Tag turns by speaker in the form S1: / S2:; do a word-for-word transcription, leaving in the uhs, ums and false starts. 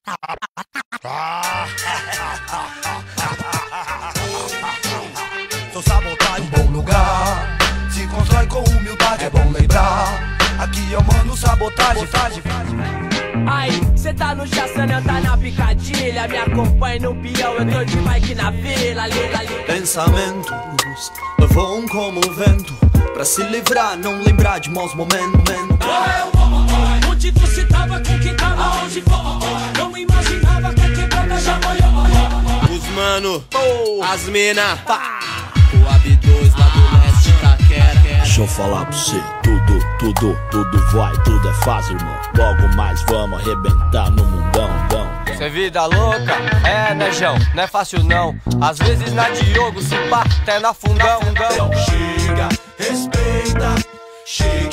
S1: Sou sabotagem, bom lugar. Se constrói com humildade, é bom lembrar. Aqui eu mando sabotagem, sabotagem.
S2: Aí, cê tá no chaçana, tá na picadilha. Me acompanha no peão, eu tô de bike na vila, lila, lila.
S3: Pensamentos voam como o vento, pra se livrar, não lembrar de maus momentos.
S2: Onde você tava, com quem tava, onde foi? Não imaginava que a quebrada já molhou.
S3: Os mano, as mina, pá. O A B dois lá do leste, Taquera.
S4: Deixa eu falar pra você, tudo, tudo, tudo vai, tudo é fácil, irmão. Logo mais vamos arrebentar no mundão, dão.
S5: Cê é vida louca? É, né, Jão? Não é fácil não. Às vezes na Diogo, se pá, até na fundão.
S1: Então chega, respeita. Chega